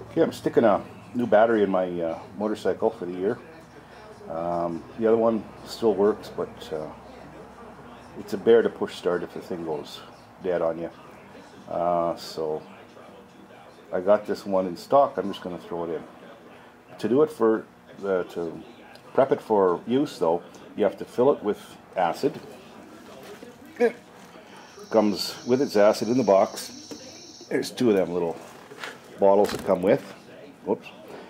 Okay, I'm sticking a new battery in my motorcycle for the year. The other one still works, but it's a bear to push start if the thing goes dead on you. So I got this one in stock. I'm just going to throw it in. To do it to prep it for use, though, you have to fill it with acid. It comes with its acid in the box. There's two of them little bottles that come with. Whoops.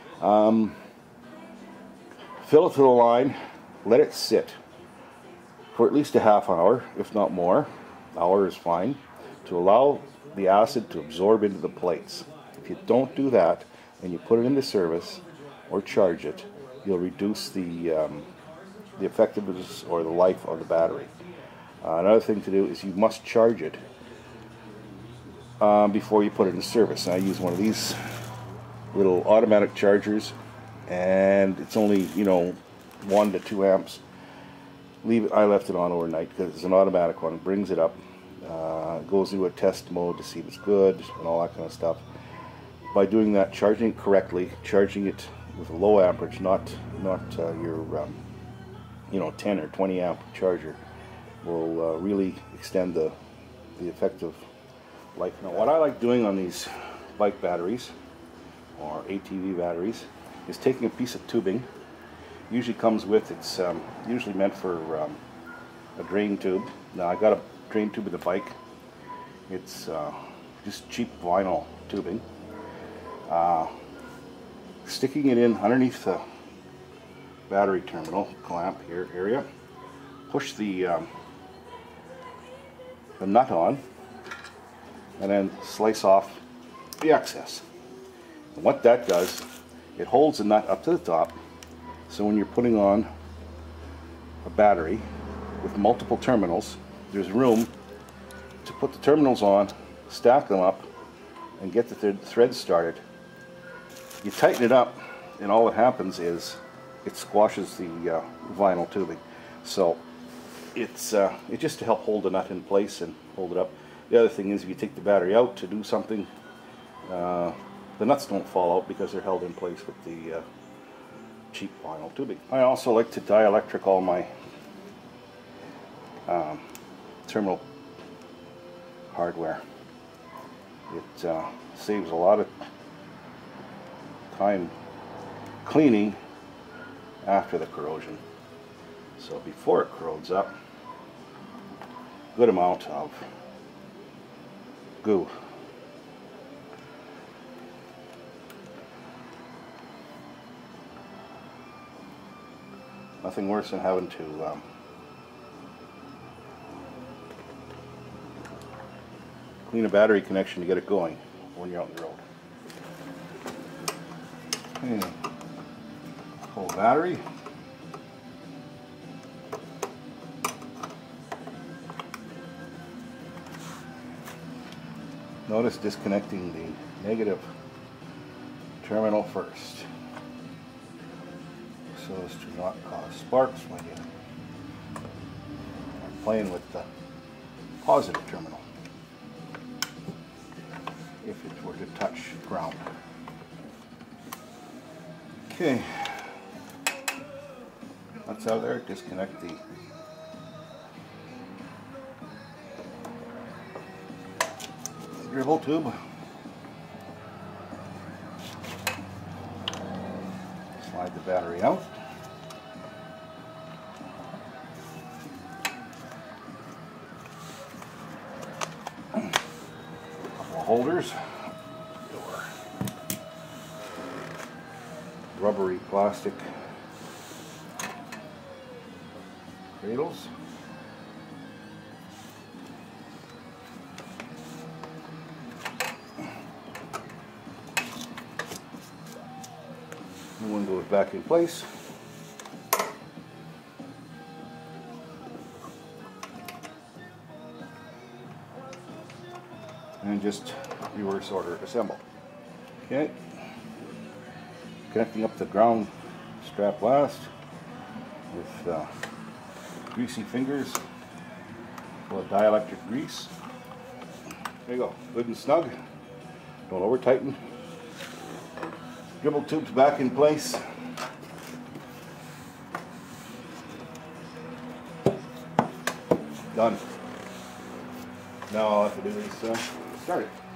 Fill it to the line, let it sit for at least a half hour, if not more. An hour is fine, to allow the acid to absorb into the plates. If you don't do that and you put it into service or charge it, you'll reduce the effectiveness or the life of the battery. Another thing to do is you must charge it before you put it in service. And I use one of these little automatic chargers, and it's only 1 to 2 amps. I left it on overnight because it's an automatic one. It brings it up, goes into a test mode to see if it's good and all that kind of stuff. By doing that, charging it correctly, charging it with a low amperage, not your 10 or 20 amp charger, will really extend the effective life. Now, what I like doing on these bike batteries or ATV batteries is taking a piece of tubing. Usually comes with, it's usually meant for a drain tube. Now I got a drain tube with the bike. It's just cheap vinyl tubing. Sticking it in underneath the battery terminal clamp here area. Push the nut on, and then slice off the excess. And what that does, it holds the nut up to the top, so when you're putting on a battery with multiple terminals, there's room to put the terminals on, stack them up, and get the threads started. You tighten it up, and all that happens is it squashes the vinyl tubing. So it's just to help hold the nut in place and hold it up. The other thing is, if you take the battery out to do something, the nuts don't fall out because they're held in place with the cheap vinyl tubing. I also like to dielectric all my terminal hardware. It saves a lot of time cleaning after the corrosion. So before it corrodes up, good amount of goo. Nothing worse than having to clean a battery connection to get it going when you're out on the road. Okay. Full battery. Notice disconnecting the negative terminal first, so as to not cause sparks when you're playing with the positive terminal, if it were to touch ground. Okay, that's out there. Disconnect the dribble tube. Slide the battery out. Couple of holders. Rubbery plastic cradles. The one goes back in place. And just reverse order assemble. Okay. Connecting up the ground strap last with greasy fingers full of dielectric grease. There you go, good and snug. Don't over tighten. Dribble tube's back in place. Done. Now all I have to do is start it.